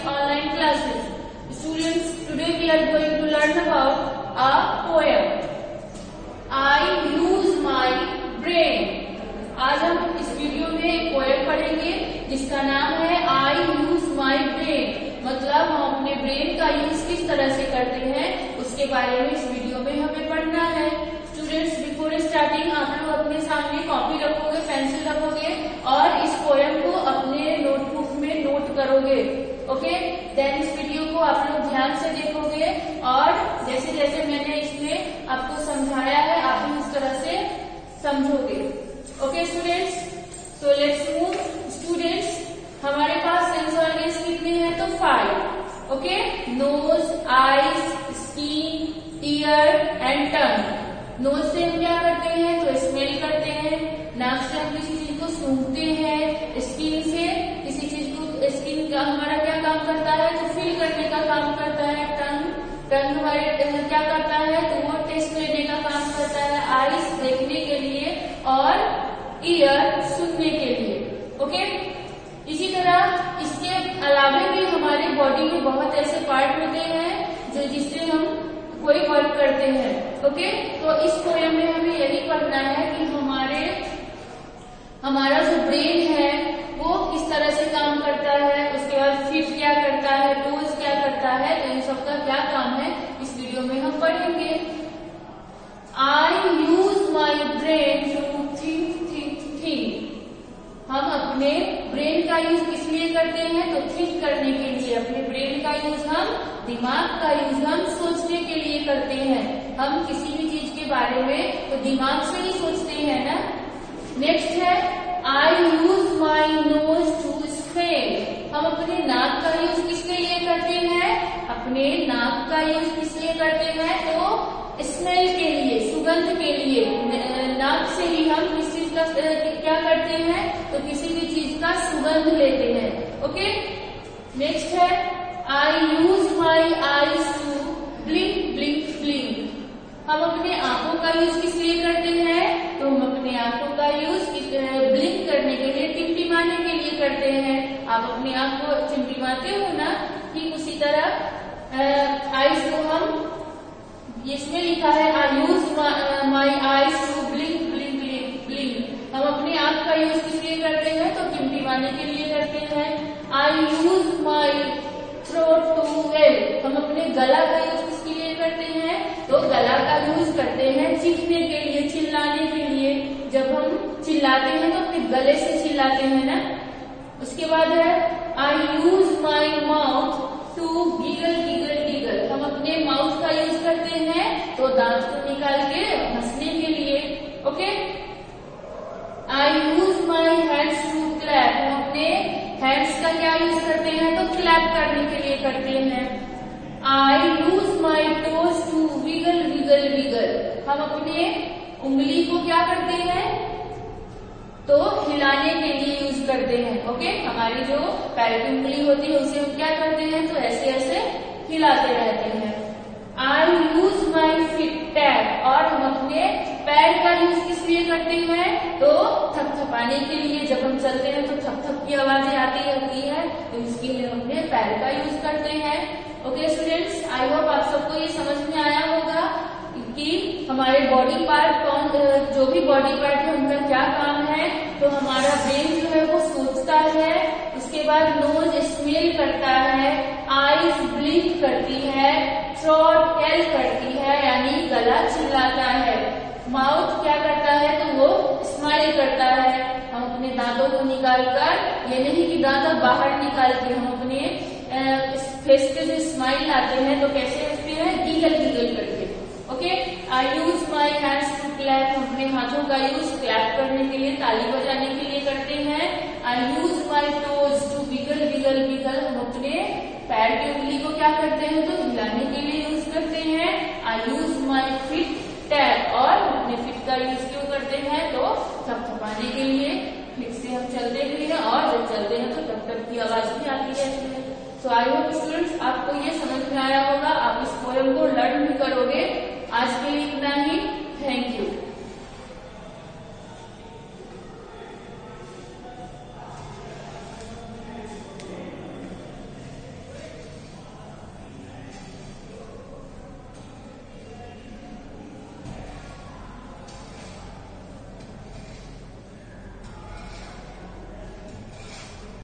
online classes. Students, today we are going to learn about a poem. I use my brain. आज हम इस video में एक poem पढ़ेंगे जिसका नाम है I use my brain. मतलब हम अपने ब्रेन का यूज किस तरह से करते हैं उसके बारे में इस वीडियो में हमें पढ़ना है. स्टूडेंट्स, बिफोर स्टार्टिंग आप लोग अपने सामने कॉपी रखोगे, पेंसिल रखोगे और इस पोएम को अपने नोटबुक में नोट करोगे. ओके, देन इस वीडियो को आप लोग ध्यान से देखोगे और जैसे जैसे मैंने इसमें आपको समझाया है आप भी उस तरह से समझोगे. Okay students, so let's move. Students, हमारे पास सेंस ऑर्गन्स कितने हैं? तो 5. Okay, nose, eyes, skin, ear and tongue. Nose से हम क्या करते हैं? तो स्मेल करते हैं. नाक से हम किसी चीज को सूंघते हैं. स्किन से किसी चीज को, स्किन का हमारा क्या काम करता है? तो फील करने का काम करता है. टंग हमारे क्या करता है? तो वो टेस्ट लेने का काम करता है. आईज देखने के लिए और ईयर सुनने के लिए. ओके, इसी तरह इसके अलावा भी हमारे बॉडी में बहुत ऐसे पार्ट होते हैं जो जिससे हम कोई वर्क करते हैं. ओके, तो इस पोएम में हमें यही पढ़ना है कि हमारा जो ब्रेन है वो किस तरह से काम करता है, उसके बाद फीट क्या करता है, टोज क्या करता है, तो इन सबका क्या काम है इस वीडियो में हम पढ़ेंगे. I use my brain to think. हम अपने ब्रेन का यूज किस लिए करते हैं? तो थिंक करने के लिए. अपने ब्रेन का यूज हम, दिमाग का यूज हम सोचने के लिए करते हैं. हम किसी भी चीज के बारे में तो दिमाग से ही सोचते हैं ना. नेक्स्ट है I use my nose to smell. हम अपने नाक का यूज किसके लिए करते हैं? अपने नाक का यूज किस लिए करते हैं? तो स्मेल के लिए, सुगंध के लिए. नाक से ही हम किस चीज का क्या करते हैं? तो किसी भी चीज का सुगंध लेते हैं. ओके, नेक्स्ट है I use my eyes to blink blink blink. हम अपने आंखों का यूज किस लिए करते हैं? तो हम अपने आंखों का यूज ब्लिंक करने के लिए, टिमटिमाने के लिए करते हैं. आप अपनी आंख को टिमटिमाते हो ना, ठीक उसी तरह आईज को हम, इसमें लिखा है I use my eyes to blink blink blink blink. हम अपनी आंख का यूज किस लिए करते हैं? तो टिमटिमाने के लिए करते हैं. I use my throat to well. हम अपने गला का यूज किसके लिए करते हैं? तो गला का यूज करते हैं चीखने के लिए, चिल्लाने के लिए. जब हम चिल्लाते हैं तो अपने गले से चिल्लाते हैं ना. उसके बाद है I use my mouth to giggle giggle giggle. हम अपने माउथ का यूज करते हैं तो दांत को निकाल के हंसने के लिए. Okay, I use my hands to clap. हम अपने हैंड्स का क्या यूज करते हैं? तो क्लैप करने के लिए करते हैं. I use my toes to wiggle wiggle wiggle. हम अपने उंगली को क्या करते हैं? तो हिलाने के लिए यूज करते हैं. ओके, हमारी जो पैर की उंगली होती है उसे हम क्या करते हैं? तो ऐसे ऐसे हिलाते रहते हैं. I use my feet tap. और हम अपने पैर का यूज किस लिए करते हैं? तो थपथपाने के लिए. जब हम चलते हैं तो थप थप की आवाजें आती रहती है, तो इसके लिए हम अपने पैर का यूज करते हैं. ओके स्टूडेंट्स, आई होप आप सबको ये समझ में आया होगा कि हमारे बॉडी पार्ट जो भी बॉडी पार्ट है उनका क्या काम है. तो हमारा ब्रेन जो है वो सोचता है, उसके बाद नोज स्मेल करता है, आईज ब्लिंक करती है, थ्रोट येल करती है यानी गला चिल्लाता है, माउथ क्या करता है? तो वो स्माइल करता है. हम अपने दांतों को निकालकर, ये नहीं कि दांत बाहर निकाल के, हम अपने फेस पे जो स्माइल लाते हैं तो कैसे हंसते हैं? गिगल गिगल करके. Okay, I use my hands to clap. हम अपने हाथों का यूज क्लैप करने के लिए, ताली बजाने के लिए करते हैं. I use my toes to wiggle wiggle wiggle. हम अपने पैर की उंगली को क्या करते हैं? तो हिलाने के लिए यूज करते हैं. I use my feet tap. और अपने फिट का यूज क्यों करते हैं? तो थपथपाने के लिए. फिट से हम चलते भी हैं और जब चलते हैं तो टप टप की आवाज भी आती रहती है. सो आई होप स्टूडेंट्स आपको ये समझ में आया होगा. आप इस पोएम को लर्न भी करोगे. आज के लिए इतना